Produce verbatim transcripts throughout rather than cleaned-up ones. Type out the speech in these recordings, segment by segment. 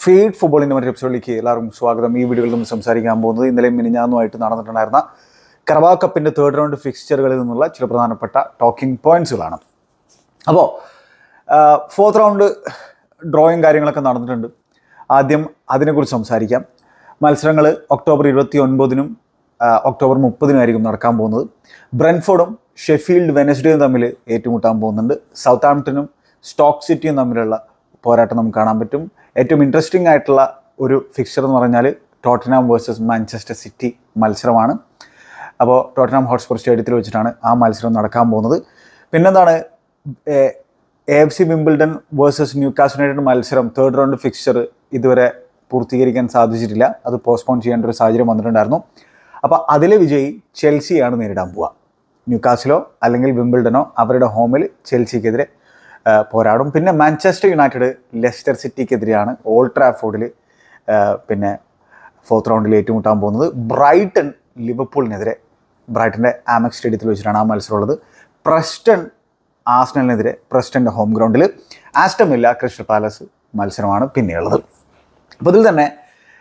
Feed ഫുട്ബോളിൻ്റെ മറ്റൊരു എപ്പിസോഡിലേക്ക് എല്ലാവർക്കും സ്വാഗതം. ഈ വീഡിയോയിൽ നമ്മൾ സംസാരിക്കാൻ പോകുന്നത് ഇന്നലെയും മിനിഞ്ഞാന്നുമായിട്ട് നടന്നിട്ടുണ്ടായിരുന്ന കറബാ കപ്പിൻ്റെ തേർഡ് റൗണ്ട് ഫിക്സ്ചറുകളിൽ നിന്നുള്ള ചില പ്രധാനപ്പെട്ട ടോക്കിംഗ് പോയിന്റ്സുകളാണ്. അപ്പോൾ ഫോർത്ത് റൗണ്ട് ഡ്രോയിങ് കാര്യങ്ങളൊക്കെ നടന്നിട്ടുണ്ട്. ആദ്യം അതിനെക്കുറിച്ച് സംസാരിക്കാം. മത്സരങ്ങൾ ഒക്ടോബർ ഇരുപത്തി ഒൻപതിനും ഒക്ടോബർ മുപ്പതിനുമായിരിക്കും നടക്കാൻ പോകുന്നത്. ബ്രെൻഫോർഡും ഷെഫീൽഡ് വെനസ്ഡേയും തമ്മിൽ ഏറ്റുമുട്ടാൻ പോകുന്നുണ്ട്. സൗത്ത് ആംപ്ടണും സ്റ്റോക്ക് സിറ്റിയും തമ്മിലുള്ള പോരാട്ടം നമുക്ക് കാണാൻ പറ്റും. ഏറ്റവും ഇൻട്രസ്റ്റിംഗ് ആയിട്ടുള്ള ഒരു ഫിക്സ്ചർ എന്ന് പറഞ്ഞാൽ ടോട്ടൻഹാം വേഴ്സസ് മാഞ്ചസ്റ്റർ സിറ്റി മത്സരമാണ്. അപ്പോൾ ടോട്ടൻഹാം ഹോട്ട്സ്പർ സ്റ്റേഡിയത്തിൽ വെച്ചിട്ടാണ് ആ മത്സരം നടക്കാൻ പോകുന്നത്. പിന്നെന്താണ് A F C Wimbledon versus Newcastle United മത്സരം തേർഡ് റൗണ്ട് ഫിക്സ്ചർ ഇതുവരെ പൂർത്തീകരിക്കാൻ സാധിച്ചിട്ടില്ല. അത് പോസ്റ്റ്പോൺ ചെയ്യേണ്ട ഒരു സാഹചര്യം വന്നിട്ടുണ്ടായിരുന്നു. അപ്പോൾ അതിലെ വിജയി ചെൽസിയാണ് നേരിടാൻ പോവുക. ന്യൂകാസിലോ അല്ലെങ്കിൽ വിംബിൾഡനോ അവരുടെ ഹോമിൽ ചെൽസിക്കെതിരെ പോരാടും. പിന്നെ മാഞ്ചസ്റ്റർ യുണൈറ്റഡ് ലെസ്റ്റർ സിറ്റിക്കെതിരെയാണ് ഓൾഡ് ട്രാഫോർഡിൽ പിന്നെ ഫോർത്ത് റൗണ്ടിൽ ഏറ്റുമുട്ടാൻ പോകുന്നത്. ബ്രൈറ്റൺ ലിവർപൂളിനെതിരെ ബ്രൈറ്റൻ്റെ ആമെക്സ് സ്റ്റേഡിയത്തിൽ വെച്ചിട്ടാണ് ആ മത്സരമുള്ളത്. പ്രസ്റ്റൺ ആസ്നലിനെതിരെ പ്രസ്റ്റൻ്റെ ഹോം ഗ്രൗണ്ടിൽ. ആസ്റ്റൺ വില്ല ക്രിസ്റ്റൽ പാലസ് മത്സരമാണ് പിന്നെയുള്ളത്. അപ്പോൾ ഇതിൽ തന്നെ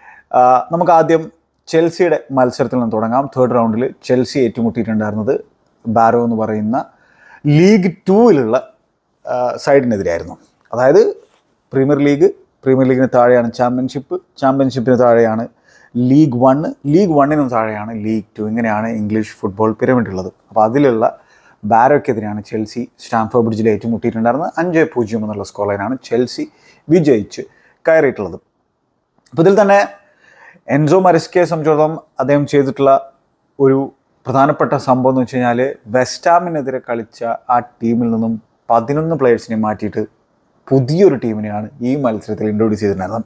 നമുക്ക് ആദ്യം ചെൽസിയുടെ മത്സരത്തിൽ നിന്ന് തുടങ്ങാം. തേർഡ് റൗണ്ടിൽ ചെൽസി ഏറ്റുമുട്ടിയിട്ടുണ്ടായിരുന്നത് ബാരോ എന്ന് പറയുന്ന ലീഗ് ടൂവിലുള്ള സൈഡിനെതിരെയായിരുന്നു. അതായത് പ്രീമിയർ ലീഗ് പ്രീമിയർ ലീഗിന് താഴെയാണ് ചാമ്പ്യൻഷിപ്പ്, ചാമ്പ്യൻഷിപ്പിന് താഴെയാണ് ലീഗ് വണ്ണ്, ലീഗ് വണ്ണിനും താഴെയാണ് ലീഗ് ടു. ഇങ്ങനെയാണ് ഇംഗ്ലീഷ് ഫുട്ബോൾ പിരമിഡ് ഉള്ളത്. അപ്പോൾ അതിലുള്ള ബാരോയ്ക്കെതിരെയാണ് ചെൽസി സ്റ്റാംഫോർഡ് ബ്രിഡ്ജിൽ ഏറ്റുമുട്ടിയിട്ടുണ്ടായിരുന്നത്. അഞ്ച് പൂജ്യം എന്നുള്ള സ്കോർ ലൈനാണ് ചെൽസി വിജയിച്ച് കയറിയിട്ടുള്ളത്. അപ്പോൾ ഇതിൽ തന്നെ എൻസോ മരിസ്കയെ സംബന്ധിച്ചിടത്തോളം അദ്ദേഹം ചെയ്തിട്ടുള്ള ഒരു പ്രധാനപ്പെട്ട സംഭവം എന്ന് വെച്ച് കഴിഞ്ഞാൽ വെസ്റ്റാമിനെതിരെ കളിച്ച ആ ടീമിൽ നിന്നും പതിനൊന്ന് പ്ലെയേഴ്സിനെ മാറ്റിയിട്ട് പുതിയൊരു ടീമിനെയാണ് ഈ മത്സരത്തിൽ ഇൻട്രൊഡ്യൂസ് ചെയ്തിട്ടുണ്ടായിരുന്നത്.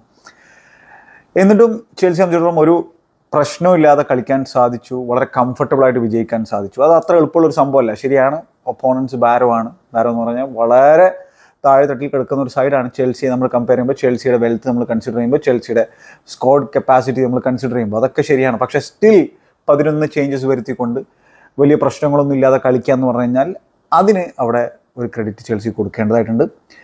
എന്നിട്ടും ചെൽസി സംബന്ധിച്ചിടത്തോളം ഒരു പ്രശ്നമില്ലാതെ കളിക്കാൻ സാധിച്ചു, വളരെ കംഫർട്ടബിളായിട്ട് വിജയിക്കാൻ സാധിച്ചു. അത് അത്ര എളുപ്പമുള്ളൊരു സംഭവമല്ല. ശരിയാണ്, ഒപ്പോണൻസ് ബാരോ ആണ്. ബാരോ എന്ന് പറഞ്ഞാൽ വളരെ താഴെ തട്ടിൽ കിടക്കുന്ന ഒരു സൈഡാണ്. ചെൽസിയെ നമ്മൾ കമ്പയർ ചെയ്യുമ്പോൾ ചെൽസിയുടെ വെൽത്ത് നമ്മൾ കൺസിഡർ ചെയ്യുമ്പോൾ ചെൽസിയുടെ സ്ക്വാഡ് കപ്പാസിറ്റി നമ്മൾ കൺസിഡർ ചെയ്യുമ്പോൾ അതൊക്കെ ശരിയാണ്. പക്ഷേ സ്റ്റിൽ പതിനൊന്ന് ചേഞ്ചസ് വരുത്തിക്കൊണ്ട് വലിയ പ്രശ്നങ്ങളൊന്നും ഇല്ലാതെ കളിക്കുക എന്ന് പറഞ്ഞു കഴിഞ്ഞാൽ അതിന് അവിടെ ഒരു ക്രെഡിറ്റ് ചെൽസി കൊടുക്കേണ്ടതായിട്ടുണ്ട്.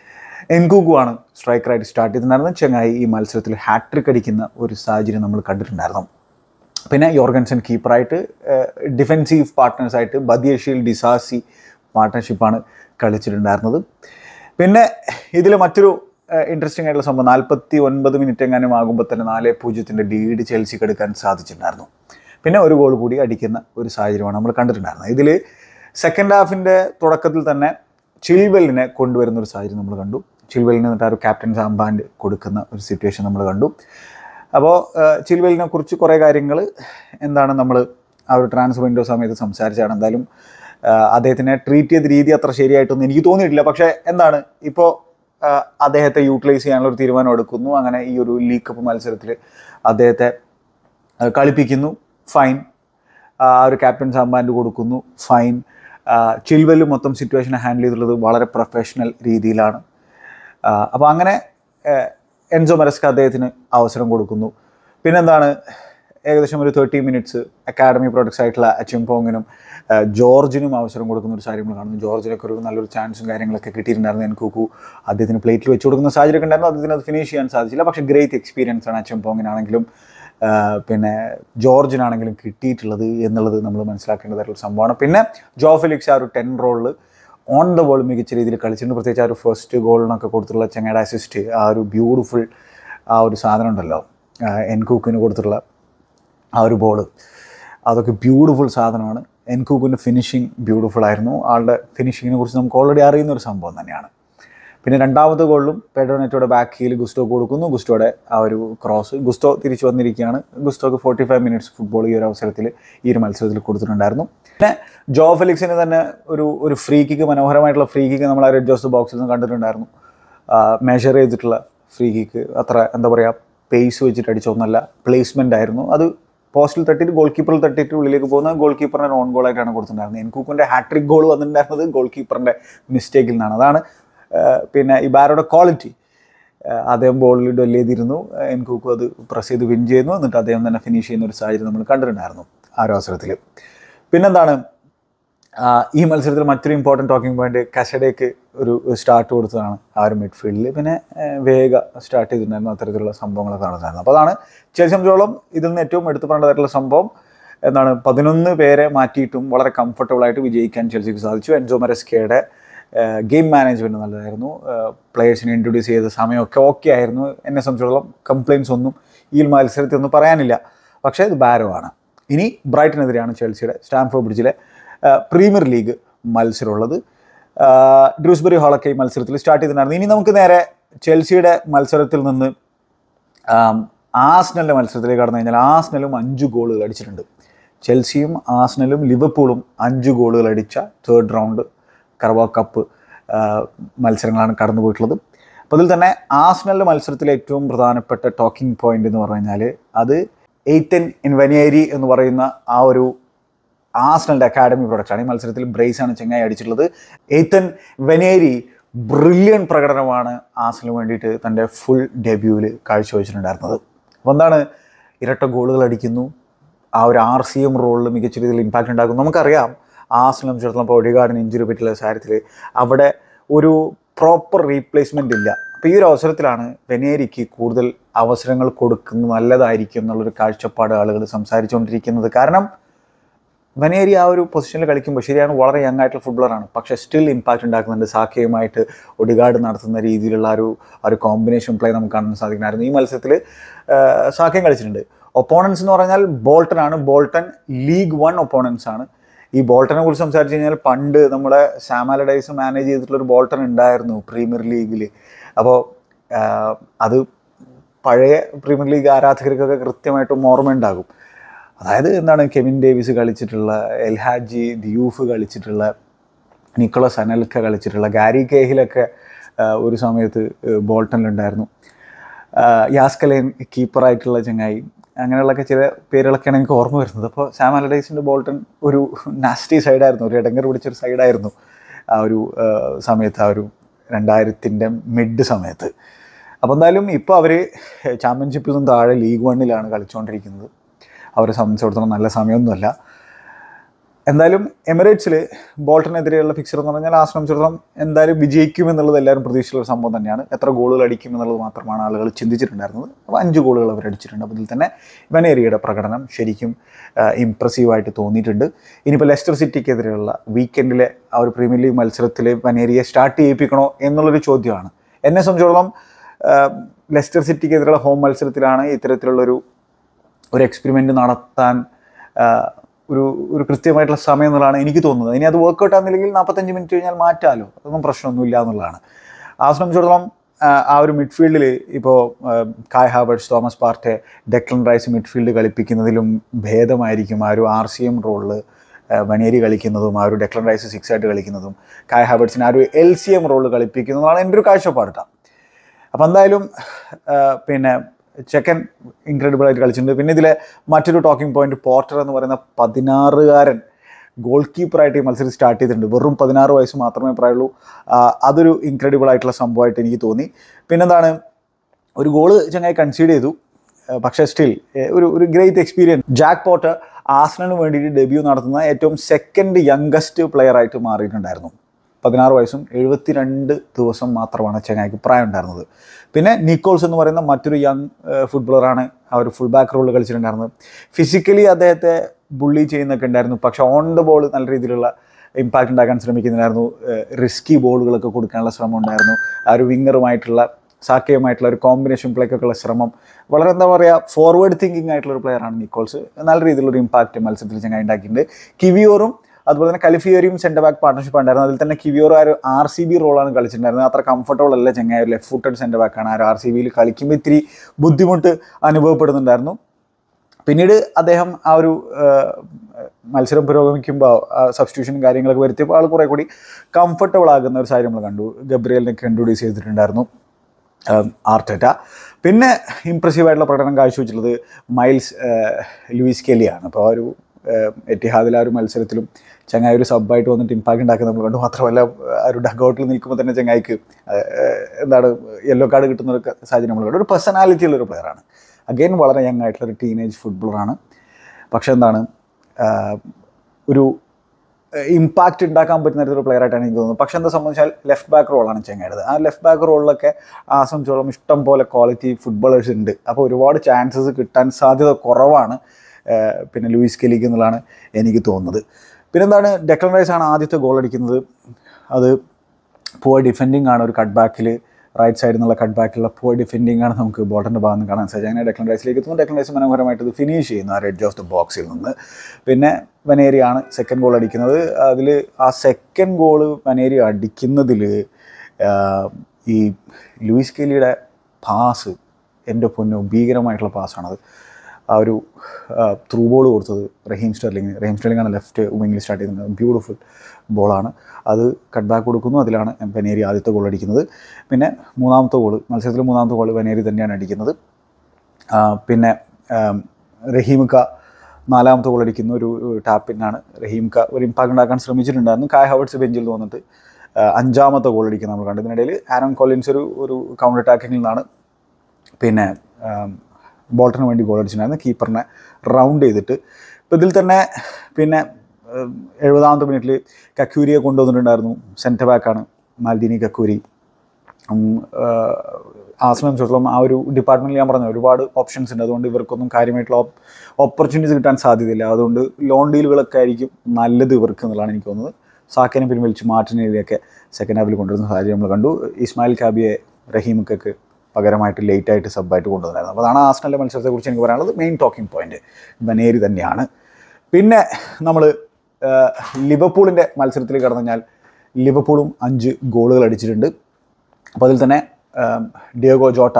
എൻകുഗു ആണ് സ്ട്രൈക്കറായിട്ട് സ്റ്റാർട്ട് ചെയ്തിട്ടുണ്ടായിരുന്നത്. ചെങ്ങായി ഈ മത്സരത്തിൽ ഹാട്രിക് അടിക്കുന്ന ഒരു സാഹചര്യം നമ്മൾ കണ്ടിട്ടുണ്ടായിരുന്നു. പിന്നെ യോർഗൻസൺ കീപ്പറായിട്ട് ഡിഫെൻസീവ് പാർട്ട്നേഴ്സായിട്ട് ബദിയഷീൽ ഡിസാസി പാർട്ട്ണർഷിപ്പാണ് കളിച്ചിട്ടുണ്ടായിരുന്നത്. പിന്നെ ഇതിൽ മറ്റൊരു ഇൻട്രസ്റ്റിംഗ് ആയിട്ടുള്ള സംഭവം, നാൽപ്പത്തി ഒൻപത് മിനിറ്റ് എങ്ങാനും ആകുമ്പോൾ തന്നെ നാല് പൂജ്യത്തിൻ്റെ ലീഡ് ചെൽസിക്ക് എടുക്കാൻ സാധിച്ചിട്ടുണ്ടായിരുന്നു. പിന്നെ ഒരു ഗോൾ കൂടി അടിക്കുന്ന ഒരു സാഹചര്യമാണ് നമ്മൾ കണ്ടിട്ടുണ്ടായിരുന്നത്. ഇതിൽ സെക്കൻഡ് ഹാഫിൻ്റെ തുടക്കത്തിൽ തന്നെ ചിൽവെല്ലിനെ കൊണ്ടുവരുന്ന ഒരു സാഹചര്യം നമ്മൾ കണ്ടു. ചിൽവെല്ലിന് എന്നിട്ട് ആ ഒരു ക്യാപ്റ്റൻ സാമ്പാൻഡ് കൊടുക്കുന്ന ഒരു സിറ്റുവേഷൻ നമ്മൾ കണ്ടു. അപ്പോൾ ചിൽവെല്ലിനെ കുറിച്ച് കുറേ കാര്യങ്ങൾ എന്താണ് നമ്മൾ ആ ഒരു ട്രാൻസ്ഫർ വിൻഡോ സമയത്ത് സംസാരിച്ചാണ്. എന്തായാലും അദ്ദേഹത്തിനെ ട്രീറ്റ് ചെയ്ത രീതി അത്ര ശരിയായിട്ടൊന്നും എനിക്ക് തോന്നിയിട്ടില്ല. പക്ഷേ എന്താണ് ഇപ്പോൾ അദ്ദേഹത്തെ യൂട്ടിലൈസ് ചെയ്യാനുള്ള ഒരു തീരുമാനം എടുക്കുന്നു. അങ്ങനെ ഈ ഒരു ലീഗ് കപ്പ് മത്സരത്തിൽ അദ്ദേഹത്തെ കളിപ്പിക്കുന്നു, ഫൈൻ. ആ ഒരു ക്യാപ്റ്റൻ സാമ്പാൻഡ് കൊടുക്കുന്നു, ഫൈൻ. ചിൽവെല്ല് മൊത്തം സിറ്റുവേഷനെ ഹാൻഡിൽ ചെയ്തിട്ടുള്ളത് വളരെ പ്രൊഫഷണൽ രീതിയിലാണ്. അപ്പോൾ അങ്ങനെ എൻസോ മരസ്ക അദ്ദേഹത്തിന് അവസരം കൊടുക്കുന്നു. പിന്നെന്താണ് ഏകദേശം ഒരു തേർട്ടി മിനിറ്റ്സ് അക്കാഡമി പ്രൊഡക്ട്സ് ആയിട്ടുള്ള അച്ചിംപോങ്ങിനും ജോർജിനും അവസരം കൊടുക്കുന്ന ഒരു സാഹചര്യം കാണുന്നു. ജോർജിനൊക്കെ ഒരു നല്ലൊരു ചാൻസും കാര്യങ്ങളൊക്കെ കിട്ടിയിട്ടുണ്ടായിരുന്നു. എൻകുഗു അദ്ദേഹത്തിന് പ്ലേറ്റിൽ വെച്ച് കൊടുക്കുന്ന സാഹചര്യം ഉണ്ടായിരുന്നു. അദ്ദേഹത്തിന് അത് ഫിനിഷ് ചെയ്യാൻ സാധിച്ചില്ല. പക്ഷേ ഗ്രേറ്റ് എക്സ്പീരിയൻസ് ആണ് അച്ചിംപോങ്ങിനാണെങ്കിലും പിന്നെ ജോർജിനാണെങ്കിലും കിട്ടിയിട്ടുള്ളത് എന്നുള്ളത് നമ്മൾ മനസ്സിലാക്കേണ്ടതായിട്ടുള്ള സംഭവമാണ്. പിന്നെ ജോ ഫെലിക്സ് ആ ഒരു ടെൻ റോളിൽ ഓൺ ദ ബോൾ മികച്ച രീതിയിൽ കളിച്ചിട്ടുണ്ട്. പ്രത്യേകിച്ച് ആ ഒരു ഫസ്റ്റ് ഗോളിനൊക്കെ കൊടുത്തിട്ടുള്ള ചെങ്ങയുടെ അസിസ്റ്റ്, ആ ഒരു ബ്യൂട്ടിഫുൾ ആ ഒരു സാധനം ഉണ്ടല്ലോ എൻകുഗുവിന് കൊടുത്തിട്ടുള്ള ആ ഒരു ബോൾ, അതൊക്കെ ബ്യൂട്ടിഫുൾ സാധനമാണ്. എൻകുഗുവിൻ്റെ ഫിനിഷിങ് ബ്യൂട്ടിഫുൾ ആയിരുന്നു. ആളുടെ ഫിനിഷിങ്ങിനെ കുറിച്ച് നമുക്ക് ഓൾറെഡി അറിയുന്ന ഒരു സംഭവം തന്നെയാണ്. പിന്നെ രണ്ടാമത്തെ ഗോളിലും പെഡ്രോ നെറ്റോയുടെ ബാക്ക് ഹീൽ ഗുസ്റ്റോ കൊടുക്കുന്നു. ഗുസ്റ്റോയുടെ ആ ഒരു ക്രോസ്, ഗുസ്റ്റോ തിരിച്ചു വന്നിരിക്കുകയാണ്. ഗുസ്റ്റോക്ക് ഫോർട്ടി ഫൈവ് മിനിറ്റ്സ് ഫുട്ബോൾ ഈ ഒരു അവസരത്തിൽ ഈ ഒരു മത്സരത്തിൽ കൊടുത്തിട്ടുണ്ടായിരുന്നു. പിന്നെ ജോ ഫെലിക്സിന് തന്നെ ഒരു ഒരു ഫ്രീ കിക്ക്, മനോഹരമായിട്ടുള്ള ഫ്രീ കിക്ക് നമ്മൾ ആ റെഡ് ജോസ് ബോക്സിൽ നിന്ന് കണ്ടിട്ടുണ്ടായിരുന്നു. മെഷർ ചെയ്തിട്ടുള്ള ഫ്രീ കിക്ക്, അത്ര എന്താ പറയുക പേസ് വെച്ചിട്ട് അടിച്ചൊന്നല്ല, പ്ലേസ്മെൻ്റ് ആയിരുന്നു. അത് പോസ്റ്റിൽ തട്ടിയിട്ട് ഗോൾ കീപ്പറിൽ തട്ടിയിട്ട് ഉള്ളിലേക്ക് പോകുന്ന ഗോൾ കീപ്പറിൻ്റെ ഓൺ ഗോളായിട്ടാണ് കൊടുത്തിട്ടുണ്ടായിരുന്നത്. എൻകുഗുവിൻ്റെ ഹാട്രിക് ഗോൾ വന്നിട്ടുണ്ടായിരുന്നത് ഗോൾ കീപ്പറിൻ്റെ മിസ്റ്റേക്കിൽ നിന്നാണ്. അതാണ് പിന്നെ ഈ ബാരോയുടെ ക്വാളിറ്റി. അദ്ദേഹം ബോളിൽ ഡെൽ ചെയ്തിരുന്നു, എൻകുഗു അത് പ്രസ് ചെയ്ത് വിൻ ചെയ്യുന്നു, എന്നിട്ട് അദ്ദേഹം തന്നെ ഫിനിഷ് ചെയ്യുന്ന ഒരു സാഹചര്യം നമ്മൾ കണ്ടിട്ടുണ്ടായിരുന്നു ആ ഒരു അവസരത്തിൽ. പിന്നെന്താണ് ഈ മത്സരത്തിൽ മറ്റൊരു ഇമ്പോർട്ടൻറ്റ് ടോക്കിംഗ് പോയിന്റ് കസഡേക്ക് ഒരു സ്റ്റാർട്ട് കൊടുത്തതാണ് ആ ഒരു മിഡ്ഫീൽഡിൽ. പിന്നെ വേഗ സ്റ്റാർട്ട് ചെയ്തിട്ടുണ്ടായിരുന്നു. അത്തരത്തിലുള്ള സംഭവങ്ങളൊക്കെ നടന്നിരുന്നു. അപ്പോൾ അതാണ് ചെൽസിയെ സംബന്ധിച്ചോളം ഇതിൽ നിന്ന് ഏറ്റവും എടുത്തു പറയേണ്ടതായിട്ടുള്ള സംഭവം. എന്താണ്, പതിനൊന്ന് പേരെ മാറ്റിയിട്ടും വളരെ കംഫർട്ടബിളായിട്ട് വിജയിക്കാൻ ചെൽസിക്ക് സാധിച്ചു. എൻസോ മരസ്കയുടെ ഗെയിം മാനേജ്മെൻറ്റ് നല്ലതായിരുന്നു. പ്ലേയേഴ്സിനെ ഇൻട്രൊഡ്യൂസ് ചെയ്ത സമയമൊക്കെ ഓക്കെ ആയിരുന്നു. എന്നെ സംബന്ധിച്ചിടത്തോളം കംപ്ലയിൻസ് ഒന്നും ഈ മത്സരത്തിൽ ഒന്നും പറയാനില്ല. പക്ഷേ ഇത് ഭാരമാണ്. ഇനി ബ്രൈറ്റനെതിരെയാണ് ചെൽസിയുടെ സ്റ്റാംഫോർഡ് ബ്രിഡ്ജിലെ പ്രീമിയർ ലീഗ് മത്സരമുള്ളത്. ഡ്രൂസ്ബറി ഹാളൊക്കെ ഈ മത്സരത്തിൽ സ്റ്റാർട്ട് ചെയ്തിട്ടുണ്ടായിരുന്നു. ഇനി നമുക്ക് നേരെ ചെൽസിയുടെ മത്സരത്തിൽ നിന്ന് ആസ്നലിൻ്റെ മത്സരത്തിലേക്ക് കടന്നു കഴിഞ്ഞാൽ ആസ്നലും അഞ്ച് ഗോളുകൾ അടിച്ചിട്ടുണ്ട്. ചെൽസിയും ആസ്നലും ലിവർപൂളും അഞ്ച് ഗോളുകൾ അടിച്ച തേർഡ് റൗണ്ട് കർവാ കപ്പ് മത്സരങ്ങളാണ് കടന്നു പോയിട്ടുള്ളത്. അപ്പോൾ അതിൽ തന്നെ ആസ്നലിൻ്റെ മത്സരത്തിലെ ഏറ്റവും പ്രധാനപ്പെട്ട ടോക്കിംഗ് പോയിന്റ് എന്ന് പറഞ്ഞു കഴിഞ്ഞാൽ അത് എയ്ത്തൻ ഇൻവനിയേരി എന്ന് പറയുന്ന ആ ഒരു ആസ്നലിൻ്റെ അക്കാഡമി പ്രൊഡക്റ്റാണ്. ഈ മത്സരത്തിൽ ബ്രേസാണ് ചെങ്ങായി അടിച്ചിട്ടുള്ളത്. എയ്ത്തൻ വെനേരി ബ്രില്യൻ പ്രകടനമാണ് ആസ്നലിന് വേണ്ടിയിട്ട് തൻ്റെ ഫുൾ ഡെബ്യൂവിൽ കാഴ്ചവെച്ചിട്ടുണ്ടായിരുന്നത്. അപ്പോൾ എന്താണ്, ഇരട്ട ഗോളുകൾ അടിക്കുന്നു, ആ ഒരു ആർ സി എം റോളിൽ മികച്ച രീതിയിൽ ഇമ്പാക്റ്റ് ഉണ്ടാക്കുന്നു. നമുക്കറിയാം ആസ്നലിനെ സംബന്ധിച്ചിടത്തോളം ഇപ്പോൾ ഒഡിഗാർഡിന് ഇഞ്ചുറി പറ്റിയുള്ള കാര്യത്തിൽ അവിടെ ഒരു പ്രോപ്പർ റീപ്ലേസ്മെൻ്റ് ഇല്ല. അപ്പോൾ ഈ ഒരു അവസരത്തിലാണ് വെനേരിക്ക് കൂടുതൽ അവസരങ്ങൾ കൊടുക്കുന്നത് നല്ലതായിരിക്കും എന്നുള്ളൊരു കാഴ്ചപ്പാട് ആളുകൾ സംസാരിച്ചുകൊണ്ടിരിക്കുന്നത്. കാരണം വെനേരി ആ ഒരു പൊസിഷനിൽ കളിക്കുമ്പോൾ ശരിയാണ്, വളരെ യങ് ആയിട്ടുള്ള ഫുട്ബോളറാണ്, പക്ഷേ സ്റ്റിൽ ഇമ്പാക്റ്റ് ഉണ്ടാക്കുന്നുണ്ട്. സാക്കയുമായിട്ട് ഒഡിഗാർഡ് നടത്തുന്ന രീതിയിലുള്ള ഒരു ഒരു കോമ്പിനേഷൻ പ്ലേ നമുക്ക് കാണാൻ സാധിക്കുമായിരുന്നു. ഈ മത്സരത്തിൽ സാക്കയും കളിച്ചിട്ടുണ്ട്. ഒപ്പോണൻസ് എന്ന് പറഞ്ഞാൽ ബോൾട്ടനാണ്. ബോൾട്ടൺ ലീഗ് വൺ ഒപ്പോണൻസ് ആണ്. ഈ ബോൾട്ടനെ കുറിച്ച് സംസാരിച്ച് കഴിഞ്ഞാൽ പണ്ട് നമ്മുടെ സാം അലഡൈസ് മാനേജ് ചെയ്തിട്ടുള്ളൊരു ബോൾട്ടൺ ഉണ്ടായിരുന്നു പ്രീമിയർ ലീഗിൽ. അപ്പോൾ അത് പഴയ പ്രീമിയർ ലീഗ് ആരാധകർക്കൊക്കെ കൃത്യമായിട്ടും ഓർമ്മയുണ്ടാകും. അതായത് എന്താണ്, കെവിൻ ഡേവിസ് കളിച്ചിട്ടുള്ള, എൽഹാജി ദിയൂഫ് കളിച്ചിട്ടുള്ള, നിക്കോളസ് അനൽക്ക കളിച്ചിട്ടുള്ള, ഗാരി കേഹിലൊക്കെ ഒരു സമയത്ത് ബോൾട്ടണിലുണ്ടായിരുന്നു. യാസ്കലേൻ കീപ്പറായിട്ടുള്ള ചങ്ങായി, അങ്ങനെയുള്ളൊക്കെ ചില പേരുകളൊക്കെയാണ് എനിക്ക് ഓർമ്മ വരുന്നത്. അപ്പോൾ സാം അലഡൈസിൻ്റെ ബോൾട്ടൺ ഒരു നാസ്റ്റി സൈഡായിരുന്നു, ഒരു ഇടങ്ങർ പിടിച്ചൊരു സൈഡായിരുന്നു ആ ഒരു സമയത്ത്, ആ ഒരു രണ്ടായിരത്തിൻ്റെ മിഡ് സമയത്ത്. അപ്പോൾ എന്തായാലും ഇപ്പോൾ അവർ ചാമ്പ്യൻഷിപ്പിൽ നിന്നും താഴെ ലീഗ് വണ്ണിലാണ് കളിച്ചുകൊണ്ടിരിക്കുന്നത്. അവരെ സംബന്ധിച്ചിടത്തോളം നല്ല സമയമൊന്നുമല്ല. എന്തായാലും എമിറേറ്റ്സിൽ ബോൾട്ടനെതിരെയുള്ള ഫിക്സർ എന്ന് പറഞ്ഞാൽ ആ സംബന്ധിച്ചിടത്തോളം എന്തായാലും വിജയിക്കുമെന്നുള്ളത് എല്ലാവരും പ്രതീക്ഷയുള്ള സംഭവം തന്നെയാണ്. എത്ര ഗോളുകൾ അടിക്കും എന്നുള്ളത് മാത്രമാണ് ആളുകൾ ചിന്തിച്ചിട്ടുണ്ടായിരുന്നത്. അപ്പോൾ അഞ്ച് ഗോളുകൾ അവർ അടിച്ചിട്ടുണ്ട്. അപ്പോൾ ഇതിൽ തന്നെ വെനേരിയുടെ പ്രകടനം ശരിക്കും ഇംപ്രസീവായിട്ട് തോന്നിയിട്ടുണ്ട്. ഇനിയിപ്പോൾ ലെസ്റ്റർ സിറ്റിക്കെതിരെയുള്ള വീക്കെൻഡിലെ ആ ഒരു പ്രീമിയർ ലീഗ് മത്സരത്തിൽ വെനേരിയെ സ്റ്റാർട്ട് ചെയ്യിപ്പിക്കണോ എന്നുള്ളൊരു ചോദ്യമാണ്. എന്നെ സംബന്ധിച്ചിടത്തോളം ലെസ്റ്റർ സിറ്റിക്കെതിരെയുള്ള ഹോം മത്സരത്തിലാണ് ഇത്തരത്തിലുള്ളൊരു ഒരു എക്സ്പെരിമെൻറ്റ് നടത്താൻ ഒരു ഒരു കൃത്യമായിട്ടുള്ള സമയം എന്നുള്ളതാണ് എനിക്ക് തോന്നുന്നത്. ഇനി അത് വർക്കൗട്ട് ആകുന്നില്ലെങ്കിൽ നാൽപ്പത്തഞ്ച് മിനിറ്റ് കഴിഞ്ഞാൽ മാറ്റാമല്ലോ, അതൊന്നും പ്രശ്നമൊന്നുമില്ല എന്നുള്ളതാണ്. ആ സംബന്ധിച്ചിടത്തോളം ആ ഒരു മിഡ്ഫീൽഡിൽ ഇപ്പോൾ Kai Havertz, Thomas Partey, Declan Rice midfield കളിപ്പിക്കുന്നതിലും ഭേദമായിരിക്കും ആ ഒരു ആർ സി എം റോളിൽ വെനേരി കളിക്കുന്നതും ആ ഒരു ഡെക്ലൻ റൈസ് സിക്സ് ആയിട്ട് കളിക്കുന്നതും കായ് ഹാവർട്സിന് ആ ഒരു എൽ സി എം റോളിൽ കളിപ്പിക്കുന്നതാണ് എൻ്റെ ഒരു കാഴ്ചപ്പാട് കേട്ടോ. അപ്പോൾ എന്തായാലും പിന്നെ ചെക്കൻ ഇൻക്രെഡിബിൾ ആയിട്ട് കളിച്ചിട്ടുണ്ട്. പിന്നെ ഇതിലെ മറ്റൊരു ടോക്കിംഗ് പോയിന്റ്, പോർട്ടർ എന്ന് പറയുന്ന പതിനാറുകാരൻ ഗോൾ കീപ്പറായിട്ട് ഈ മത്സരം സ്റ്റാർട്ട് ചെയ്തിട്ടുണ്ട്. വെറും പതിനാറ് വയസ്സ് മാത്രമേ പറയുള്ളൂ. അതൊരു ഇൻക്രെഡിബിൾ ആയിട്ടുള്ള സംഭവമായിട്ട് എനിക്ക് തോന്നി. പിന്നെന്താണ്, ഒരു ഗോള് ചങ്ങായി കൺസീഡ് ചെയ്തു, പക്ഷേ സ്റ്റിൽ ഒരു ഒരു ഗ്രേറ്റ് എക്സ്പീരിയൻസ്. ജാക്ക് പോർട്ടർ ആസ്നലിന് വേണ്ടിയിട്ട് ഡെബ്യൂ നടത്തുന്ന ഏറ്റവും സെക്കൻഡ് യംഗസ്റ്റ് പ്ലെയർ ആയിട്ട് മാറിയിട്ടുണ്ടായിരുന്നു. പതിനാറ് വയസ്സും എഴുപത്തി രണ്ട് ദിവസം മാത്രമാണ് ചങ്ങായിക്ക് പ്രായം ഉണ്ടായിരുന്നത്. പിന്നെ നിക്കോൾസ് എന്ന് പറയുന്ന മറ്റൊരു യങ് ഫുട്ബോളറാണ് ആ ഒരു ഫുൾ ബാക്ക് റോളിൽ കളിച്ചിട്ടുണ്ടായിരുന്നത്. ഫിസിക്കലി അദ്ദേഹത്തെ ബുള്ളി ചെയ്യുന്നൊക്കെ ഉണ്ടായിരുന്നു, പക്ഷേ ഓൺ ദ ബോൾ നല്ല രീതിയിലുള്ള ഇമ്പാക്റ്റ് ഉണ്ടാക്കാൻ ശ്രമിക്കുന്നുണ്ടായിരുന്നു. റിസ്കി ബോളുകളൊക്കെ കൊടുക്കാനുള്ള ശ്രമം ഉണ്ടായിരുന്നു. ആ ഒരു വിങ്ങറുമായിട്ടുള്ള സാക്കയുമായിട്ടുള്ള ഒരു കോമ്പിനേഷൻ പ്ലേക്കൊക്കെയുള്ള ശ്രമം, വളരെ എന്താ പറയുക, ഫോർവേഡ് തിങ്കിങ് ആയിട്ടുള്ള ഒരു പ്ലെയറാണ് നിക്കോൾസ്. നല്ല രീതിയിലുള്ളൊരു ഇമ്പാക്റ്റ് മത്സരത്തിൽ ചങ്ങായി ഉണ്ടാക്കിയിട്ടുണ്ട്. കിവിയോറും അതുപോലെ തന്നെ കലിഫിയോറിയും സെൻറ്റർ ബാക്ക് പാർട്ണർഷിപ്പ് ഉണ്ടായിരുന്നു. അതിൽ തന്നെ കിവിയോർ ആ ഒരു ആർ സി ബി റോളാണ് കളിച്ചിട്ടുണ്ടായിരുന്നത്. അത്ര കംഫർട്ടബിൾ അല്ല ചങ്ങായി, ഒരു ലെഫ്റ്റ് ഫുട്ടഡ് സെൻറ്റർ ബാക്കാണ്. ആ ഒരു ആർ സി ബിയിൽ കളിക്കുമ്പോൾ ഇത്തിരി ബുദ്ധിമുട്ട് അനുഭവപ്പെടുന്നുണ്ടായിരുന്നു. പിന്നീട് അദ്ദേഹം ആ ഒരു മത്സരം പുരോഗമിക്കുമ്പോൾ സബ്സ്റ്റിറ്റ്യൂഷനും കാര്യങ്ങളൊക്കെ വരുത്തിയപ്പോൾ ആൾ കുറേ കൂടി കംഫർട്ടബിൾ ആകുന്ന ഒരു സാഹചര്യം നമ്മൾ കണ്ടു. ഗബ്രിയലിനൊക്കെ ഇൻട്രൊഡ്യൂസ് ചെയ്തിട്ടുണ്ടായിരുന്നു ആർട്ടേറ്റ. പിന്നെ ഇംപ്രസീവായിട്ടുള്ള പ്രകടനം കാഴ്ചവെച്ചിട്ടുള്ളത് മൈൽസ് ലൂയിസ് കെല്ലിയാണ്. അപ്പോൾ ആ ഒരു എറ്റിഹാദിൽ ആ ഒരു മത്സരത്തിലും ചങ്ങായി ഒരു സബ്ബായിട്ട് വന്നിട്ട് ഇമ്പാക്റ്റ് ഉണ്ടാക്കി നമ്മൾ കണ്ടു. മാത്രമല്ല ആ ഒരു ഡഗ്ഔട്ടിൽ നിൽക്കുമ്പോൾ തന്നെ ചങ്ങായിക്ക് എന്താണ് യെല്ലോ കാർഡ് കിട്ടുന്ന ഒരു സാഹചര്യം നമ്മൾ കണ്ടു. ഒരു പേഴ്സണാലിറ്റി ഉള്ളൊരു പ്ലെയറാണ്. അഗെയിൻ വളരെ യങ് ആയിട്ടുള്ളൊരു ടീനേജ് ഫുട്ബോളറാണ്. പക്ഷേ എന്താണ്, ഒരു ഇമ്പാക്റ്റ് ഉണ്ടാക്കാൻ പറ്റുന്ന തരത്തിലുള്ള പ്ലെയർ ആയിട്ടാണ് എനിക്ക് തോന്നുന്നത്. പക്ഷേ എന്താ സംബന്ധിച്ചാൽ ലെഫ്റ്റ് ബാക്ക് റോളാണ് ചെങ്ങായിടത്. ആ ലെഫ്റ്റ് ബാക്ക് റോളിലൊക്കെ ആ സംബന്ധിച്ചോളം ഇഷ്ടം പോലെ ക്വാളിറ്റി ഫുട്ബോളേഴ്സ് ഉണ്ട്. അപ്പോൾ ഒരുപാട് ചാൻസസ് കിട്ടാൻ സാധ്യത കുറവാണ് പിന്നെ ലൂയിസ് കെലിക്ക് എന്നുള്ളതാണ് എനിക്ക് തോന്നുന്നത്. പിന്നെന്താണ്, ഡെക്ലൻ റൈസ് ആണ് ആദ്യത്തെ ഗോൾ അടിക്കുന്നത്. അത് പുവർ ഡിഫെൻഡിങ് ആണ്. ഒരു കട്ട് ബാക്കിൽ റൈറ്റ് സൈഡിൽ നിന്നുള്ള കട്ട് ബാക്കിലുള്ള പുവർ ഡിഫെൻഡിങ് ആണ് നമുക്ക് ബോൾട്ടൻ്റെ ഭാഗത്ത് നിന്ന് കാണാൻ സാധിച്ചത്. അങ്ങനെ ഡെക്ലൻ റൈസിലേക്ക് എത്തുന്നു. ഡെക്ലൻ റൈസ് മനോഹരമായിട്ട് ഇത് ഫിനിഷ് ചെയ്യുന്നു ആ എഡ്ജ് ഓഫ് ദ ബോക്സിൽ നിന്ന്. പിന്നെ വനേരിയാണ് സെക്കൻഡ് ഗോൾ അടിക്കുന്നത്. അതിൽ ആ സെക്കൻഡ് ഗോൾ വനേരി അടിക്കുന്നതിൽ ഈ ലൂയിസ് കെലിയുടെ പാസ് എൻ്റെ പൊന്നു ഭീകരമായിട്ടുള്ള പാസ്സാണത്. ആ ഒരു ത്രൂ ബോൾ കൊടുത്തത് റഹീം സ്റ്റെർലിംഗ് റഹീം സ്റ്റെർലിംഗ് ആണ് ലെഫ്റ്റ് വിങ്ങിൽ സ്റ്റാർട്ട് ചെയ്യുന്നത്. ബ്യൂട്ടിഫുൾ ബോളാണ്. അത് കട്ട് ബാക്ക് കൊടുക്കുന്നു. അതിലാണ് വനേരി ആദ്യത്തെ ഗോൾ അടിക്കുന്നത്. പിന്നെ മൂന്നാമത്തെ ഗോൾ, മത്സരത്തിൽ മൂന്നാമത്തെ ഗോൾ വനേരി തന്നെയാണ് അടിക്കുന്നത്. പിന്നെ റഹീംക്ക നാലാമത്തെ ഗോൾ അടിക്കുന്ന ഒരു ടാപ്പിനാണ്. റഹീംക്ക ഒരു ഇമ്പാക്ട് ഉണ്ടാക്കാൻ ശ്രമിച്ചിട്ടുണ്ടായിരുന്നു. കായ് ഹവേർട്സ് ബെഞ്ചിൽ വന്നിട്ട് അഞ്ചാമത്തെ ഗോൾ അടിക്കുന്നത് നമ്മൾ കണ്ടു. ഇതിനിടയിൽ ആരോൺ കോളിൻസ് ഒരു ഒരു കൗണ്ടർ അറ്റാക്കിങ്ങിൽ നിന്നാണ് പിന്നെ ബോൾട്ടന് വേണ്ടി ഗോൾ അടിച്ചിട്ടുണ്ടായിരുന്നു, കീപ്പറിനെ റൗണ്ട് ചെയ്തിട്ട്. ഇപ്പോൾ ഇതിൽ തന്നെ പിന്നെ എഴുപതാമത്തെ മിനിറ്റിൽ കക്കൂരിയെ കൊണ്ടുവന്നിട്ടുണ്ടായിരുന്നു. സെൻറ്റർ ബാക്കാണ് മാൽദീനി കക്കൂരി. ആർസണലിനെ സംബന്ധിച്ചിടത്തോളം ആ ഒരു ഡിപ്പാർട്ട്മെൻറ്റിൽ ഞാൻ പറഞ്ഞു ഒരുപാട് ഓപ്ഷൻസ് ഉണ്ട്. അതുകൊണ്ട് ഇവർക്കൊന്നും കാര്യമായിട്ടുള്ള ഓപ്പർച്യൂണിറ്റീസ് കിട്ടാൻ സാധ്യതയില്ല. അതുകൊണ്ട് ലോൺ ഡീലുകളൊക്കെ ആയിരിക്കും നല്ലത് ഇവർക്ക് എന്നുള്ളതാണ് എനിക്ക് തോന്നുന്നത്. സാക്കിനെ പിൻവലിച്ച് മാർട്ടിനെലിയൊക്കെ സെക്കൻഡ് ഹാഫിൽ കൊണ്ടുവരുന്ന സാഹചര്യം നമ്മൾ കണ്ടു. ഇസ്മായിൽ കാബിയെ റഹീമക്കൊക്കെ പകരമായിട്ട് ലേറ്റായിട്ട് സബ്ബായിട്ട് കൊണ്ടുവന്നായിരുന്നു. അപ്പോൾ അതാണ് ആർസണലിൻ്റെ മത്സരത്തെക്കുറിച്ച് എനിക്ക് പറയാനുള്ളത്. മെയിൻ ടോക്കിംഗ് പോയിൻറ്റ് വനേരി തന്നെയാണ്. പിന്നെ നമ്മൾ ലിവർപൂളിൻ്റെ മത്സരത്തിൽ കടന്നു കഴിഞ്ഞാൽ ലിവർപൂളും അഞ്ച് ഗോളുകൾ അടിച്ചിട്ടുണ്ട്. അപ്പോൾ അതിൽ തന്നെ ഡിയോഗോ ജോട്ട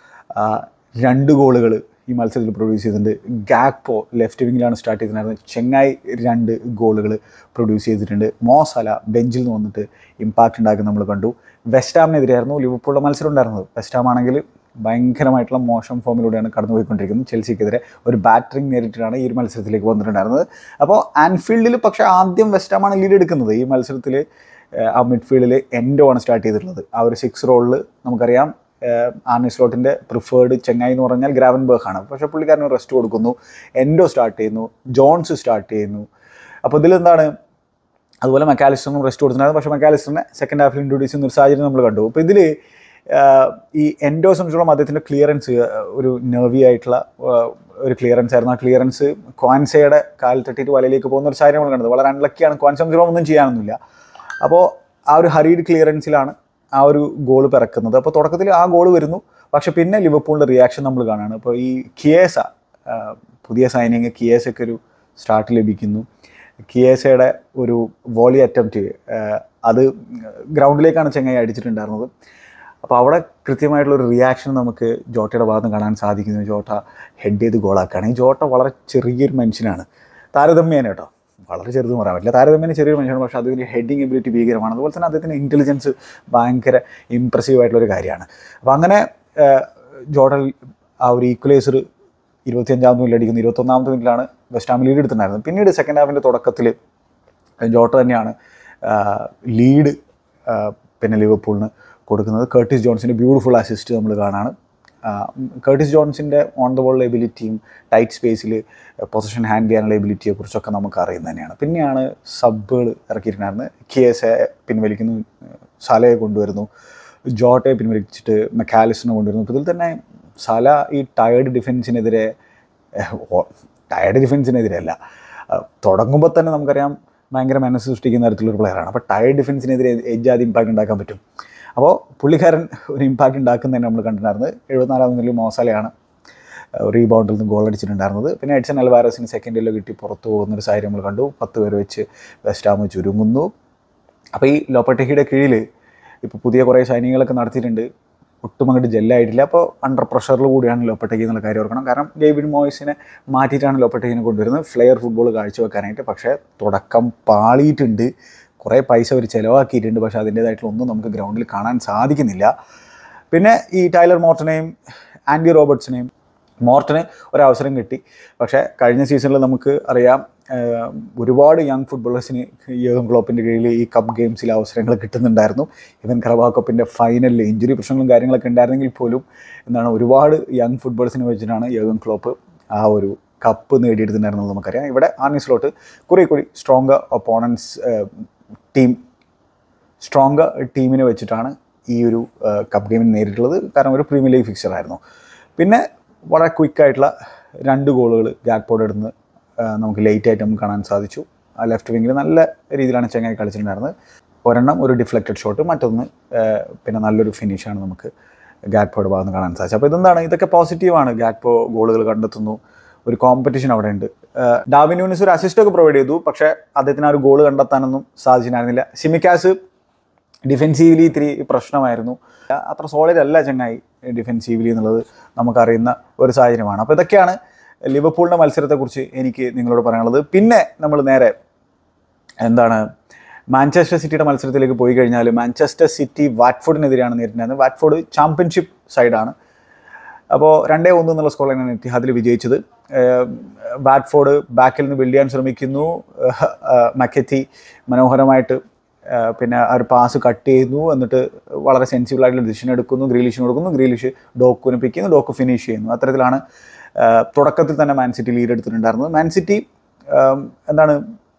രണ്ട് ഗോളുകൾ ഈ മത്സരത്തിൽ പ്രൊഡ്യൂസ് ചെയ്തിട്ടുണ്ട്. ഗാക്പോ ലെഫ്റ്റ് വിങ്ങിലാണ് സ്റ്റാർട്ട് ചെയ്തിട്ടുണ്ടായിരുന്നത്. ചെങ്ങായി രണ്ട് ഗോളുകൾ പ്രൊഡ്യൂസ് ചെയ്തിട്ടുണ്ട്. മോ സല ബെഞ്ചിൽ നിന്ന് വന്നിട്ട് ഇമ്പാക്റ്റ് ഉണ്ടാക്കി നമ്മൾ കണ്ടു. വെസ്റ്റാമിനെതിരെയായിരുന്നു ലിവർപൂളിൻ്റെ മത്സരം ഉണ്ടായിരുന്നത്. വെസ്റ്റാം ആണെങ്കിൽ ഭയങ്കരമായിട്ടുള്ള മോശം ഫോമിലൂടെയാണ് കടന്നു പോയിക്കൊണ്ടിരിക്കുന്നത്. ചെൽസിക്കെതിരെ ഒരു ബാറ്ററിങ് നേരിട്ടിട്ടാണ് ഈ ഒരു മത്സരത്തിലേക്ക് വന്നിട്ടുണ്ടായിരുന്നത്. അപ്പോൾ ആൻഫീൽഡിൽ പക്ഷേ ആദ്യം വെസ്റ്റാമാണ് ലീഡ് എടുക്കുന്നത്. ഈ മത്സരത്തിൽ ആ മിഡ്ഫീൽഡിൽ എൻഡോ ആണ് സ്റ്റാർട്ട് ചെയ്തിട്ടുള്ളത്. ആ ഒരു സിക്സ് റോളിൽ നമുക്കറിയാം ആർനെ സ്ലോട്ടിൻ്റെ പ്രിഫേർഡ് ചെങ്ങായി എന്ന് പറഞ്ഞാൽ ഗ്രാവൻബർഗ് ആണ്. പക്ഷേ പുള്ളിക്കാരന് റെസ്റ്റ് കൊടുക്കുന്നു. എൻഡോ സ്റ്റാർട്ട് ചെയ്യുന്നു, ജോൺസ് സ്റ്റാർട്ട് ചെയ്യുന്നു. അപ്പോൾ ഇതിലെന്താണ്, അതുപോലെ മെക്കാലിസ്റ്ററിനും റെസ്റ്റ് കൊടുത്തിട്ടുണ്ടായിരുന്നു. പക്ഷേ മെക്കാലിസ്റ്ററിനെ സെക്കൻഡ് ഹാഫിൽ ഇൻട്രൊഡ്യൂസ് ചെയ്യുന്ന ഒരു സാഹചര്യം നമ്മൾ കണ്ടു. അപ്പോൾ ഇതിൽ ഈ എൻഡോ സംബന്ധിച്ചോളം അദ്ദേഹത്തിൻ്റെ ക്ലിയറൻസ് ഒരു നെർവി ആയിട്ടുള്ള ഒരു ക്ലിയറൻസ് ആയിരുന്നു. ആ ക്ലിയറൻസ് ക്വാൻസയുടെ കാലിൽ തട്ടിയിട്ട് വലയിലേക്ക് പോകുന്ന ഒരു സാഹചര്യം നമ്മൾ കണ്ടത്. വളരെ അൺലക്കിയാണ്. ക്വാൻസ സംബന്ധിച്ചോളം ഒന്നും ചെയ്യാനൊന്നുമില്ല. അപ്പോൾ ആ ഒരു ഹറീഡ് ക്ലിയറൻസിലാണ് ആ ഒരു ഗോൾ പിറക്കുന്നത്. അപ്പോൾ തുടക്കത്തിൽ ആ ഗോൾ വരുന്നു. പക്ഷേ പിന്നെ ലിവർപൂളിൻ്റെ റിയാക്ഷൻ നമ്മൾ കാണുകയാണ്. ഇപ്പോൾ ഈ കിയേസ പുതിയ സൈനിങ് കിയേസയ്ക്ക് ഒരു സ്റ്റാർട്ട് ലഭിക്കുന്നു. കിയേസയുടെ ഒരു വോളി അറ്റംപ്റ്റ് അത് ഗ്രൗണ്ടിലേക്കാണ് ചെങ്ങായി അടിച്ചിട്ടുണ്ടായിരുന്നത്. അപ്പോൾ അവിടെ കൃത്യമായിട്ടുള്ളൊരു റിയാക്ഷൻ നമുക്ക് ജോട്ടയുടെ ഭാഗത്ത് നിന്ന് കാണാൻ സാധിക്കുന്നു. ജോട്ട ഹെഡ് ചെയ്ത് ഗോളാക്കുകയാണ്. ഈ ജോട്ട വളരെ ചെറിയൊരു മനുഷ്യനാണ്, താരതമ്യേന കേട്ടോ, വളരെ ചെറുതെന്ന് പറയാൻ പറ്റില്ല, താരതമ്യേന ചെറിയൊരു മനുഷ്യനാണ്. പക്ഷേ അതിൻ്റെ ഹെഡിങ് എബിലിറ്റി ഭീകരമാണ്. അതുപോലെ തന്നെ അദ്ദേഹത്തിൻ്റെ ഇൻ്റലിജൻസ് ഭയങ്കര ഇമ്പ്രസീവായിട്ടുള്ളൊരു കാര്യമാണ്. അപ്പോൾ അങ്ങനെ ജോട്ട ആ ഒരു ഈക്വലൈസർ ഇരുപത്തിയഞ്ചാമത്തെ മിനിറ്റിൽ അടിക്കുന്നു. ഇരുപത്തൊന്നാമത്തെ മിനിറ്റിലാണ് വെസ്റ്റ് ഹാം ലീഡ് എടുത്തിട്ടുണ്ടായിരുന്നത്. പിന്നീട് സെക്കൻഡ് ഹാഫിൻ്റെ തുടക്കത്തിൽ ജോട്ട തന്നെയാണ് ലീഡ് പിന്നെ ലിവർപൂളിന് കൊടുക്കുന്നത്. കർട്ടിസ് ജോൺസിൻ്റെ ബ്യൂട്ടിഫുൾ അസിസ്റ്റ് നമ്മൾ കാണാണ്. കർട്ടിസ് ജോൺസിൻ്റെ ഓൺ ദ ബോൾ എബിലിറ്റിയും ടൈറ്റ് സ്പേസിൽ പൊസിഷൻ ഹാൻഡ് ചെയ്യാനുള്ള എബിലിറ്റിയെ കുറിച്ചൊക്കെ നമുക്ക് അറിയുന്നത് തന്നെയാണ്. പിന്നെയാണ് സബ്ബുകൾ ഇറക്കിയിട്ടുണ്ടായിരുന്നത്. കിയേസെ പിൻവലിക്കുന്നു, സാലയെ കൊണ്ടുവരുന്നു, ജോട്ടയെ പിൻവലിച്ചിട്ട് മെക്കാലിസ്റ്ററിനെ കൊണ്ടുവരുന്നു. ഇപ്പോൾ ഇതിൽ തന്നെ സാല ഈ ടയേർഡ് ഡിഫൻസിനെതിരെ ടയേർഡ് ഡിഫൻസിനെതിരെയല്ല, തുടങ്ങുമ്പോൾ തന്നെ നമുക്കറിയാം ഭയങ്കര മനസ്സ് സൃഷ്ടിക്കുന്ന തരത്തിലൊരു പ്ലെയറാണ്. അപ്പോൾ ടയേർഡ് ഡിഫൻസിനെതിരെ എജ്ജാതി ഇമ്പാക്റ്റ് ഉണ്ടാക്കാൻ പറ്റും. അപ്പോൾ പുള്ളിക്കാരൻ ഒരു ഇമ്പാക്റ്റ് ഉണ്ടാക്കുന്ന തന്നെ നമ്മൾ കണ്ടിട്ടുണ്ടായിരുന്നത്. എഴുപത്തിനാലാം മിനിറ്റിൽ മോസാലയാണ് റീബൗണ്ടിൽ നിന്ന് ഗോൾ അടിച്ചിട്ടുണ്ടായിരുന്നത്. പിന്നെ എഡ്സൺ അൽവാരസിന് സെക്കൻഡിലോ കിട്ടി പുറത്തു പോകുന്നൊരു സാഹചര്യം നമ്മൾ കണ്ടു. പത്ത് പേര് വെച്ച് വെസ്റ്റ് ഹാം ചുരുങ്ങുന്നു. അപ്പോൾ ഈ ലോപ്പടെഹിയുടെ കീഴിൽ ഇപ്പോൾ പുതിയ കുറേ സൈനികളൊക്കെ നടത്തിയിട്ടുണ്ട്. ഒട്ടും അങ്ങോട്ട് ജെല്ലായിട്ടില്ല. അപ്പോൾ അണ്ടർ പ്രഷറിൽ കൂടിയാണ് ലോപ്പടെഹി എന്നുള്ള കാര്യം ഓർക്കണം. കാരണം ഡേവിഡ് മോയിസിനെ മാറ്റിയിട്ടാണ് ലോപ്പടെഹിനെ കൊണ്ടുവരുന്നത് ഫ്ലെയർ ഫുട്ബോൾ കാഴ്ചവെക്കാനായിട്ട്. പക്ഷേ തുടക്കം പാളിയിട്ടുണ്ട്. കുറേ പൈസ അവർ ചിലവാക്കിയിട്ടുണ്ട്. പക്ഷേ അതിൻ്റേതായിട്ടുള്ള ഒന്നും നമുക്ക് ഗ്രൗണ്ടിൽ കാണാൻ സാധിക്കുന്നില്ല. പിന്നെ ഈ ടൈലർ മോർട്ടനെയും ആൻഡി റോബർട്ട്സിനെയും, മോർട്ടന് ഒരവസരം കിട്ടി. പക്ഷേ കഴിഞ്ഞ സീസണിൽ നമുക്ക് അറിയാം ഒരുപാട് യങ് ഫുട്ബോളേഴ്സിന് യൂർഗൻ ക്ലോപ്പിൻ്റെ കീഴിൽ ഈ കപ്പ് ഗെയിംസിൽ അവസരങ്ങൾ കിട്ടുന്നുണ്ടായിരുന്നു. ഇവൻ കറബാഓ കപ്പിൻ്റെ ഫൈനലിൽ ഇഞ്ചുറി പ്രശ്നങ്ങളും കാര്യങ്ങളൊക്കെ ഉണ്ടായിരുന്നെങ്കിൽ പോലും എന്താണ് ഒരുപാട് യങ് ഫുട്ബോളേഴ്സിനെ വെച്ചിട്ടാണ് യൂർഗൻ ക്ലോപ്പ് ആ ഒരു കപ്പ് നേടിയെടുത്തിട്ടുണ്ടായിരുന്നത് നമുക്കറിയാം. ഇവിടെ ആർണി സ്ലോട്ട് കുറേ കൂടി സ്ട്രോങ് ഒപ്പോണൻസ് ടീം സ്ട്രോങ് ടീമിനെ വെച്ചിട്ടാണ് ഈ ഒരു കപ്പ് ഗെയിമിന് നേരിട്ടുള്ളത്. കാരണം ഒരു പ്രീമിയർ ലീഗ് ഫിക്സർ ആയിരുന്നു. പിന്നെ വളരെ ക്വിക്കായിട്ടുള്ള രണ്ട് ഗോളുകൾ ഗാക്പോയുടെ അടുത്ത് നമുക്ക് ലേറ്റായിട്ട് നമുക്ക് കാണാൻ സാധിച്ചു. ആ ലെഫ്റ്റ് വിങ്ങിൽ നല്ല രീതിയിലാണ് ചെങ്ങായി കളിച്ചിട്ടുണ്ടായിരുന്നത്. ഒരെണ്ണം ഒരു ഡിഫ്ലക്റ്റഡ് ഷോട്ട്, മറ്റൊന്ന് പിന്നെ നല്ലൊരു ഫിനിഷാണ് നമുക്ക് ഗാക്പോയുടെ ഭാഗത്ത് കാണാൻ സാധിച്ചത്. അപ്പോൾ ഇതെന്താണ്, ഇതൊക്കെ പോസിറ്റീവാണ്. ഗാക്പോ ഗോളുകൾ കണ്ടെത്തുന്നു, ഒരു കോമ്പറ്റീഷൻ അവിടെ ഉണ്ട്. ഡാർവിൻ നൂനിസ് ഒരു അസിസ്റ്റൊക്കെ പ്രൊവൈഡ് ചെയ്തു, പക്ഷേ അദ്ദേഹത്തിന് ആ ഒരു ഗോൾ കണ്ടെത്താനൊന്നും സാധിച്ചിട്ടുണ്ടായിരുന്നില്ല. സിമിക്കാസ് ഡിഫെൻസീവ്ലി ഇത്തിരി പ്രശ്നമായിരുന്നു. അത്ര സോളിഡ് അല്ല ചെങ്ങായി ഡിഫെൻസീവ്ലി എന്നുള്ളത് നമുക്കറിയുന്ന ഒരു സാഹചര്യമാണ്. അപ്പോൾ ഇതൊക്കെയാണ് ലിവർപൂളിൻ്റെ മത്സരത്തെക്കുറിച്ച് എനിക്ക് നിങ്ങളോട് പറയാനുള്ളത്. പിന്നെ നമ്മൾ നേരെ എന്താണ് മാഞ്ചസ്റ്റർ സിറ്റിയുടെ മത്സരത്തിലേക്ക് പോയി കഴിഞ്ഞാൽ മാഞ്ചസ്റ്റർ സിറ്റി വാറ്റ്ഫോർഡിനെതിരെയാണ് നേരിട്ടുണ്ടായിരുന്നത്. വാറ്റ്ഫോർഡ് ചാമ്പ്യൻഷിപ്പ് സൈഡാണ്. അപ്പോൾ രണ്ടേ ഒന്ന് എന്നുള്ള സ്കോർ ലൈനാണ് ഇത്തിഹാദിൽ വിജയിച്ചത്. വാറ്റ്ഫോർഡ് ബാക്കിൽ നിന്ന് വെള്ളിയാൻ ശ്രമിക്കുന്നു. മക്കെത്തി മനോഹരമായിട്ട് പിന്നെ ആ ഒരു പാസ് കട്ട് ചെയ്യുന്നു, എന്നിട്ട് വളരെ സെൻസിബിളായിട്ടുള്ള ഡിസിഷൻ എടുക്കുന്നു, ഗ്രീലിഷിന് കൊടുക്കുന്നു, ഗ്രീലിഷ് ഡോക്കുവിനെ പിക്കുന്നു, ഡോക്ക് ഫിനിഷ് ചെയ്യുന്നു. അത്തരത്തിലാണ് തുടക്കത്തിൽ തന്നെ മാൻ സിറ്റി ലീഡ് എടുത്തിട്ടുണ്ടായിരുന്നത്. മാൻ സിറ്റി എന്താണ്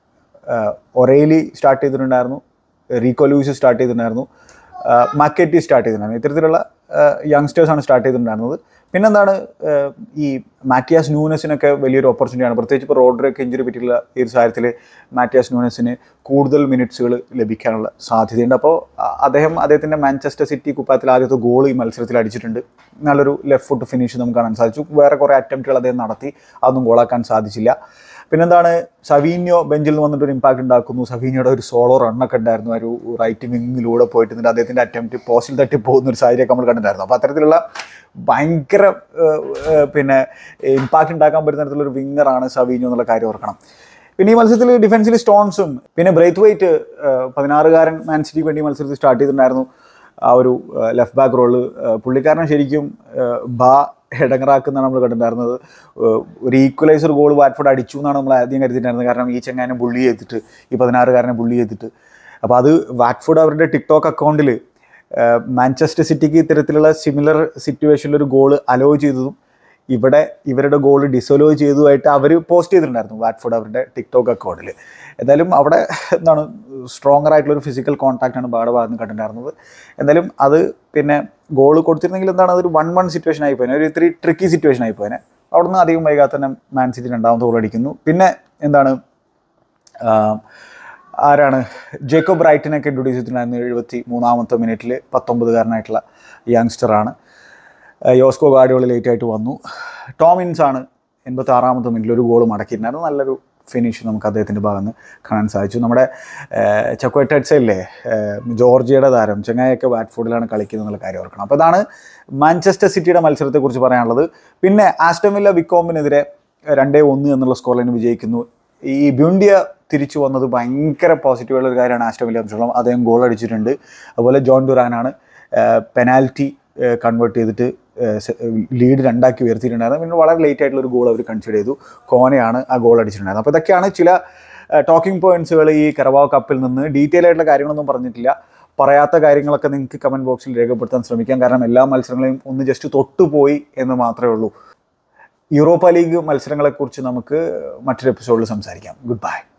ഒറേലി സ്റ്റാർട്ട് ചെയ്തിട്ടുണ്ടായിരുന്നു, റീക്കോ ലൂയിസ് സ്റ്റാർട്ട് ചെയ്തിട്ടുണ്ടായിരുന്നു, മക്കെറ്റി സ്റ്റാർട്ട് ചെയ്തിട്ടുണ്ടായിരുന്നു. ഇത്തരത്തിലുള്ള യങ്സ്റ്റേഴ്സാണ് സ്റ്റാർട്ട് ചെയ്തിട്ടുണ്ടായിരുന്നത്. പിന്നെന്താണ് ഈ മാറ്റിയാസ് നൂനസിനൊക്കെ വലിയൊരു ഓപ്പർച്യൂണിറ്റിയാണ്. പ്രത്യേകിച്ച് ഇപ്പോൾ റോഡ്രിയൊക്കെ ഇഞ്ചുറി പറ്റിയുള്ള ഈ ഒരു സാഹചര്യത്തിൽ മാറ്റിയാസ് നൂനസിന് കൂടുതൽ മിനിറ്റ്സുകൾ ലഭിക്കാനുള്ള സാധ്യതയുണ്ട്. അപ്പോൾ അദ്ദേഹം അദ്ദേഹത്തിൻ്റെ മാഞ്ചസ്റ്റർ സിറ്റി കുപ്പായത്തിൽ ആദ്യത്തെ ഗോൾ ഈ മത്സരത്തിൽ അടിച്ചിട്ടുണ്ട്. നല്ലൊരു ലെഫ്റ്റ് ഫുട്ട് ഫിനിഷ് നമുക്ക് കാണാൻ സാധിച്ചു. വേറെ കുറേ അറ്റംപ്റ്റുകൾ അദ്ദേഹം നടത്തി, അതൊന്നും ഗോളാക്കാൻ സാധിച്ചില്ല. പിന്നെന്താണ് സവീഞ്ഞോ ബെഞ്ചിൽ നിന്ന് വന്നിട്ട് ഒരു ഇമ്പാക്റ്റ് ഉണ്ടാക്കുന്നു. സവീഞ്ഞോയുടെ ഒരു സോളോ റണ്ണൊക്കെ ഉണ്ടായിരുന്നു, ഒരു റൈറ്റ് വിങ്ങിലൂടെ പോയിട്ട് അദ്ദേഹത്തിൻ്റെ അറ്റംപ്റ്റ് പോസ്റ്റിൽ തട്ടി പോകുന്ന ഒരു സാഹചര്യമൊക്കെ നമ്മൾ കണ്ടിട്ടുണ്ടായിരുന്നു. അപ്പോൾ അത്തരത്തിലുള്ള ഭയങ്കര പിന്നെ ഇമ്പാക്റ്റ് ഉണ്ടാക്കാൻ പറ്റുന്ന തരത്തിലൊരു വിങ്ങറാണ് സവീഞ്ഞോ എന്നുള്ള കാര്യം ഓർക്കണം. പിന്നെ ഈ മത്സരത്തിൽ ഡിഫൻസിൽ സ്റ്റോൺസും പിന്നെ ബ്രേത്ത് വെയിറ്റ് പതിനാറുകാരൻ മാൻ സിറ്റിക്ക് വേണ്ടി മത്സരത്തിൽ സ്റ്റാർട്ട് ചെയ്തിട്ടുണ്ടായിരുന്നു. ആ ഒരു ലെഫ്റ്റ് ബാക്ക് റോള് പുള്ളിക്കാരനെ ശരിക്കും ബാ ഇടങ്ങറാക്കുന്നതാണ് നമ്മൾ കണ്ടിട്ടുണ്ടായിരുന്നത്. ഒരു ഈക്വലൈസർ ഗോൾ വാറ്റ്ഫോർഡ് അടിച്ചു എന്നാണ് നമ്മൾ ആദ്യം കരുതിയിട്ടുണ്ടായിരുന്നത്. കാരണം ഈ ചെങ്ങാനെ ബുള്ളി ചെയ്തിട്ട്, ഈ പതിനാറുകാരനെ ബുള്ളി ചെയ്തിട്ട്. അപ്പോൾ അത് വാറ്റ്ഫോർഡ് അവരുടെ ടിക്ടോക്ക് അക്കൗണ്ടിൽ മാഞ്ചസ്റ്റർ സിറ്റിക്ക് ഇത്തരത്തിലുള്ള സിമിലർ സിറ്റുവേഷനിലൊരു ഗോൾ അലോ ചെയ്തതും ഇവിടെ ഇവരുടെ ഗോൾ ഡിസോലോ ചെയ്തതുമായിട്ട് അവർ പോസ്റ്റ് ചെയ്തിട്ടുണ്ടായിരുന്നു വാറ്റ്ഫോർഡ് അവരുടെ ടിക്ടോക്ക് അക്കൗണ്ടിൽ. എന്തായാലും അവിടെ എന്താണ് സ്ട്രോങ്ങർ ആയിട്ടുള്ളൊരു ഫിസിക്കൽ കോൺടാക്റ്റാണ് ബാടെ ഭാഗത്ത് നിന്ന് കണ്ടിട്ടുണ്ടായിരുന്നത്. എന്തായാലും അത് പിന്നെ ഗോൾ കൊടുത്തിരുന്നെങ്കിൽ എന്താണ് അതൊരു വൺ വൺ സിറ്റുവേഷൻ ആയിപ്പോയനെ, ഒരു ഇത്തിരി ട്രിക്കി സിറ്റുവേഷൻ ആയിപ്പോയനെ. അവിടെ നിന്ന് അധികം വൈകാതെ തന്നെ മാൻ സിറ്റി രണ്ടാമത്തെ ഗോൾ അടിക്കുന്നു. പിന്നെ എന്താണ് ആരാണ് ജേക്കബ് റൈറ്റിനൊക്കെ ഇൻട്രൊഡ്യൂസ് ചെയ്തിട്ടുണ്ടായിരുന്നു എഴുപത്തി മൂന്നാമത്തെ മിനിറ്റിൽ. പത്തൊമ്പതുകാരനായിട്ടുള്ള യങ്സ്റ്ററാണ്. യോസ്കോ ഗാർഡിയോള ലേറ്റായിട്ട് വന്നു. ടോമിൻസ് ആണ് എൺപത്തി ആറാമത്തെ മിനിറ്റിൽ ഒരു ഗോൾ മടക്കിയിട്ടുണ്ടായിരുന്നു. നല്ലൊരു ഫിനിഷ് നമുക്ക് അദ്ദേഹത്തിൻ്റെ ഭാഗത്ത് നിന്ന് കാണാൻ സാധിച്ചു. നമ്മുടെ ചക്വറ്റഡ്സ ഇല്ലേ, ജോർജിയയുടെ താരം, ചെങ്ങായൊക്കെ വാറ്റ്ഫോർഡിലാണ് കളിക്കുന്നത് എന്നുള്ള കാര്യം ഓർക്കണം. അപ്പോൾ അതാണ് മാഞ്ചസ്റ്റർ സിറ്റിയുടെ മത്സരത്തെക്കുറിച്ച് പറയാനുള്ളത്. പിന്നെ ആസ്റ്റൺ വില്ല വിക്കോമ്പിനെതിരെ രണ്ടേ ഒന്ന് എന്നുള്ള സ്കോർ ലൈന് വിജയിക്കുന്നു. ഈ ബ്യൂണ്ടിയ തിരിച്ചു വന്നത് ഭയങ്കര പോസിറ്റീവായുള്ള ഒരു കാര്യമാണ് ആസ്റ്റൺ വില്ല സംബന്ധിച്ചിടത്തോളം. അദ്ദേഹം ഗോൾ അടിച്ചിട്ടുണ്ട്. അതുപോലെ ജോൺ ഡുറാനാണ് പെനാൽറ്റി കൺവേർട്ട് ചെയ്തിട്ട് ലീഡ് രണ്ടാക്കി ഉയർത്തിയിട്ടുണ്ടായിരുന്നു. പിന്നെ വളരെ ലേറ്റ് ആയിട്ടുള്ള ഒരു ഗോൾ അവർ കൺസിഡർ ചെയ്തു. കോനയാണ് ആ ഗോൾ അടിച്ചിട്ടുണ്ടായിരുന്നത്. അപ്പോൾ ഇതൊക്കെയാണ് ചില ടോക്കിംഗ് പോയിന്റ്സുകൾ ഈ കറബാവോ കപ്പിൽ നിന്ന്. ഡീറ്റെയിൽ ആയിട്ടുള്ള കാര്യങ്ങളൊന്നും പറഞ്ഞിട്ടില്ല. പറയാത്ത കാര്യങ്ങളൊക്കെ നിങ്ങൾക്ക് കമൻറ്റ് ബോക്സിൽ രേഖപ്പെടുത്താൻ ശ്രമിക്കാം. കാരണം എല്ലാ മത്സരങ്ങളെയും ഒന്ന് ജസ്റ്റ് തൊട്ടുപോയി എന്ന് മാത്രമേ ഉള്ളൂ. യൂറോപ്പ ലീഗ് മത്സരങ്ങളെക്കുറിച്ച് നമുക്ക് മറ്റൊരു എപ്പിസോഡിൽ സംസാരിക്കാം. Good bye.